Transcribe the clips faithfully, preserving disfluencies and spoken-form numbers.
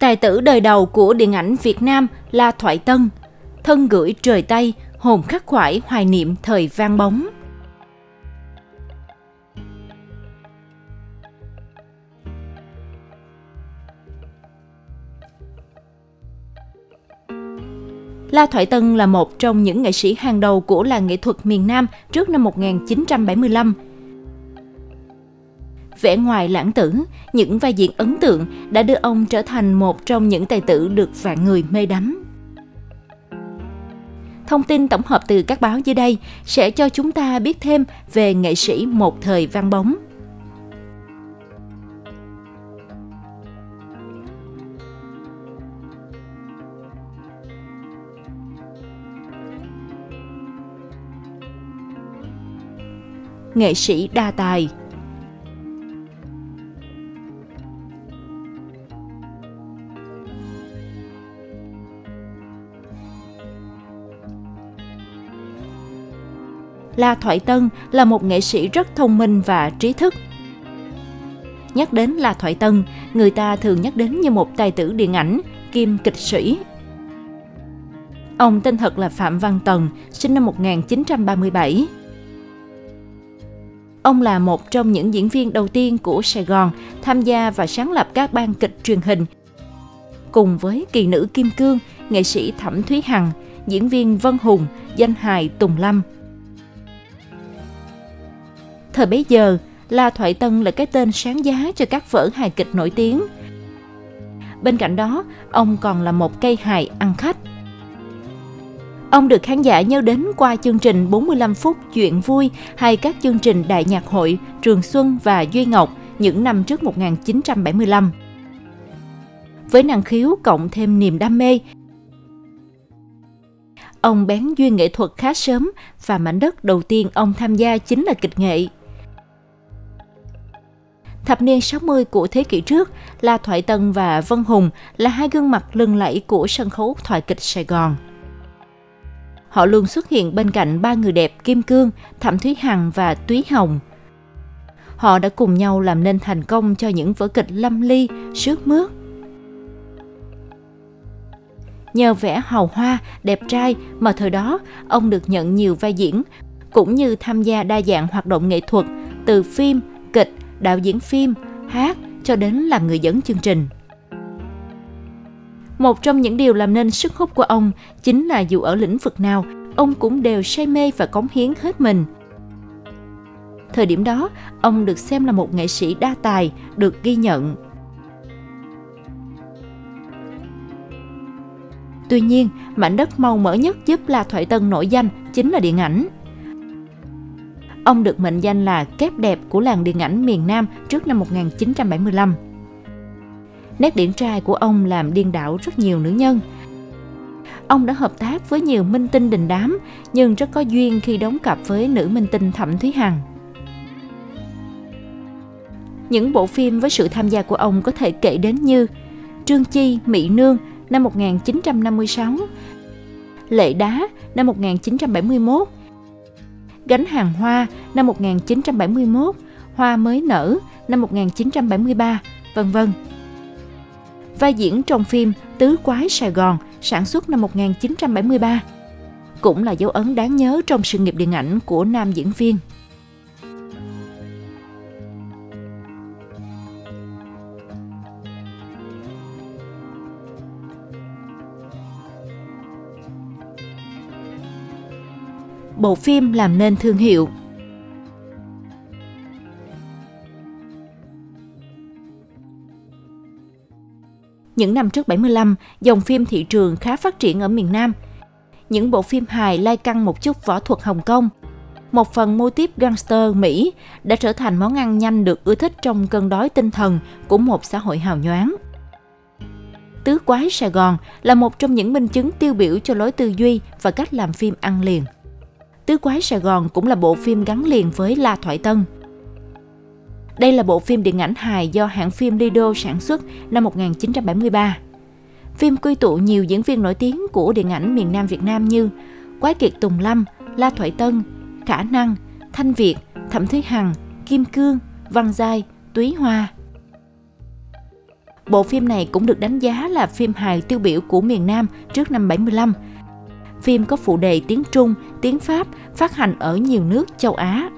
Tài tử đời đầu của điện ảnh Việt Nam là Thoại Tân, thân gửi trời Tây, hồn khắc khoải hoài niệm thời vang bóng. La Thoại Tân là một trong những nghệ sĩ hàng đầu của làng nghệ thuật miền Nam trước năm một nghìn chín trăm bảy mươi lăm. Vẻ ngoài lãng tử, những vai diễn ấn tượng đã đưa ông trở thành một trong những tài tử được vạn người mê đắm. Thông tin tổng hợp từ các báo dưới đây sẽ cho chúng ta biết thêm về nghệ sĩ một thời vang bóng. Nghệ sĩ đa tài. La Thoại Tân là một nghệ sĩ rất thông minh và trí thức. Nhắc đến La Thoại Tân, người ta thường nhắc đến như một tài tử điện ảnh, kiêm kịch sĩ. Ông tên thật là Phạm Văn Tần, sinh năm một nghìn chín trăm ba mươi bảy. Ông là một trong những diễn viên đầu tiên của Sài Gòn tham gia và sáng lập các ban kịch truyền hình, cùng với kỳ nữ Kim Cương, nghệ sĩ Thẩm Thúy Hằng, diễn viên Vân Hùng, danh hài Tùng Lâm. Thời bấy giờ, La Thoại Tân là cái tên sáng giá cho các vở hài kịch nổi tiếng. Bên cạnh đó, ông còn là một cây hài ăn khách. Ông được khán giả nhớ đến qua chương trình bốn mươi lăm phút chuyện vui hay các chương trình Đại nhạc hội, Trường Xuân và Duy Ngọc những năm trước một nghìn chín trăm bảy mươi lăm. Với năng khiếu cộng thêm niềm đam mê, ông bén duyên nghệ thuật khá sớm và mảnh đất đầu tiên ông tham gia chính là kịch nghệ. Thập niên sáu mươi của thế kỷ trước, La Thoại Tân và Vân Hùng là hai gương mặt lừng lẫy của sân khấu thoại kịch Sài Gòn. Họ luôn xuất hiện bên cạnh ba người đẹp Kim Cương, Thẩm Thúy Hằng và Túy Hồng. Họ đã cùng nhau làm nên thành công cho những vở kịch Lâm Ly, Sướt Mướt. Nhờ vẻ hào hoa, đẹp trai mà thời đó ông được nhận nhiều vai diễn, cũng như tham gia đa dạng hoạt động nghệ thuật từ phim, kịch, đạo diễn phim, hát cho đến làm người dẫn chương trình. Một trong những điều làm nên sức hút của ông chính là dù ở lĩnh vực nào, ông cũng đều say mê và cống hiến hết mình. Thời điểm đó, ông được xem là một nghệ sĩ đa tài, được ghi nhận. Tuy nhiên, mảnh đất màu mỡ nhất giúp La Thoại Tân nổi danh chính là điện ảnh. Ông được mệnh danh là kép đẹp của làng điện ảnh miền Nam trước năm một nghìn chín trăm bảy mươi lăm. Nét điển trai của ông làm điên đảo rất nhiều nữ nhân. Ông đã hợp tác với nhiều minh tinh đình đám, nhưng rất có duyên khi đóng cặp với nữ minh tinh Thẩm Thúy Hằng. Những bộ phim với sự tham gia của ông có thể kể đến như Trương Chi, Mỹ Nương năm một nghìn chín trăm năm mươi sáu, Lệ Đá năm một nghìn chín trăm bảy mươi mốt, Gánh hàng hoa năm một nghìn chín trăm bảy mươi mốt, Hoa mới nở năm một nghìn chín trăm bảy mươi ba, vân vân. Vai diễn trong phim Tứ Quái Sài Gòn sản xuất năm một nghìn chín trăm bảy mươi ba cũng là dấu ấn đáng nhớ trong sự nghiệp điện ảnh của nam diễn viên. Bộ phim làm nên thương hiệu. Những năm trước bảy mươi lăm, dòng phim thị trường khá phát triển ở miền Nam. Những bộ phim hài lai căng một chút võ thuật Hồng Kông, một phần mô típ gangster Mỹ đã trở thành món ăn nhanh được ưa thích trong cơn đói tinh thần của một xã hội hào nhoáng. Tứ Quái Sài Gòn là một trong những minh chứng tiêu biểu cho lối tư duy và cách làm phim ăn liền. Tứ Quái Sài Gòn cũng là bộ phim gắn liền với La Thoại Tân. Đây là bộ phim điện ảnh hài do hãng phim Lido sản xuất năm một nghìn chín trăm bảy mươi ba. Phim quy tụ nhiều diễn viên nổi tiếng của điện ảnh miền Nam Việt Nam như Quái Kiệt Tùng Lâm, La Thoại Tân, Khả Năng, Thanh Việt, Thẩm Thúy Hằng, Kim Cương, Văn Giai, Túy Hoa. Bộ phim này cũng được đánh giá là phim hài tiêu biểu của miền Nam trước năm bảy mươi lăm. Phim có phụ đề tiếng Trung, tiếng Pháp, phát hành ở nhiều nước châu Á.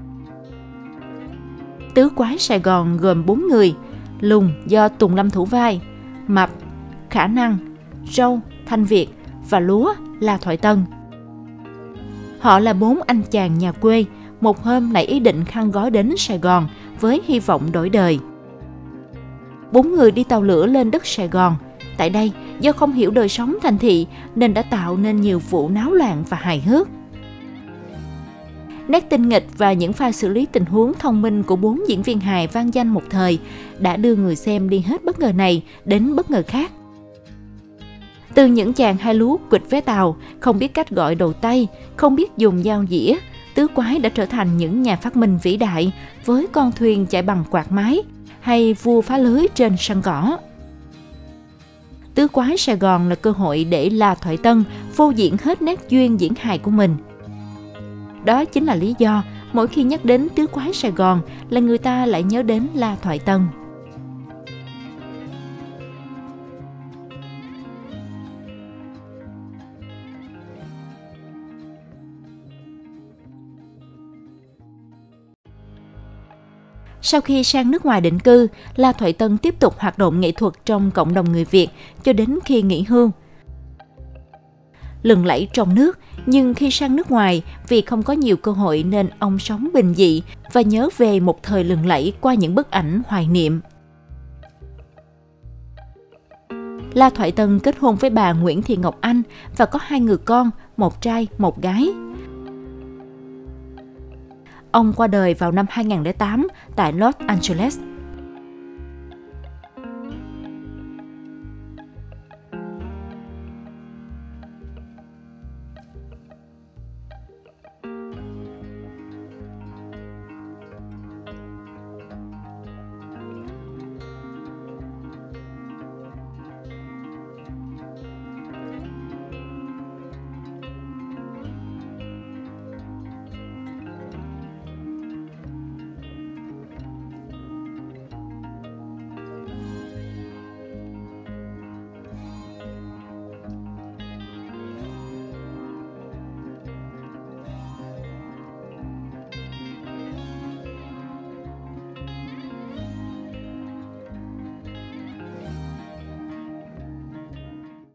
Tứ quái Sài Gòn gồm bốn người: Lùn do Tùng Lâm thủ vai, Mập, Khả Năng, Râu, Thanh Việt và Lúa là Thoại Tân. Họ là bốn anh chàng nhà quê, một hôm nảy ý định khăn gói đến Sài Gòn với hy vọng đổi đời. Bốn người đi tàu lửa lên đất Sài Gòn. Tại đây, do không hiểu đời sống thành thị nên đã tạo nên nhiều vụ náo loạn và hài hước. Nét tinh nghịch và những pha xử lý tình huống thông minh của bốn diễn viên hài vang danh một thời đã đưa người xem đi hết bất ngờ này đến bất ngờ khác. Từ những chàng hai lúa quỵt vé tàu, không biết cách gọi đầu tay, không biết dùng dao dĩa, tứ quái đã trở thành những nhà phát minh vĩ đại với con thuyền chạy bằng quạt máy hay vua phá lưới trên sân cỏ. Tứ quái Sài Gòn là cơ hội để La Thoại Tân phô diễn hết nét duyên diễn hài của mình. Đó chính là lý do mỗi khi nhắc đến tứ quái Sài Gòn là người ta lại nhớ đến La Thoại Tân. Sau khi sang nước ngoài định cư, La Thoại Tân tiếp tục hoạt động nghệ thuật trong cộng đồng người Việt cho đến khi nghỉ hưu. Lừng lẫy trong nước, nhưng khi sang nước ngoài, vì không có nhiều cơ hội nên ông sống bình dị và nhớ về một thời lừng lẫy qua những bức ảnh hoài niệm. La Thoại Tân kết hôn với bà Nguyễn Thị Ngọc Anh và có hai người con, một trai, một gái. Ông qua đời vào năm hai nghìn không trăm lẻ tám tại Los Angeles.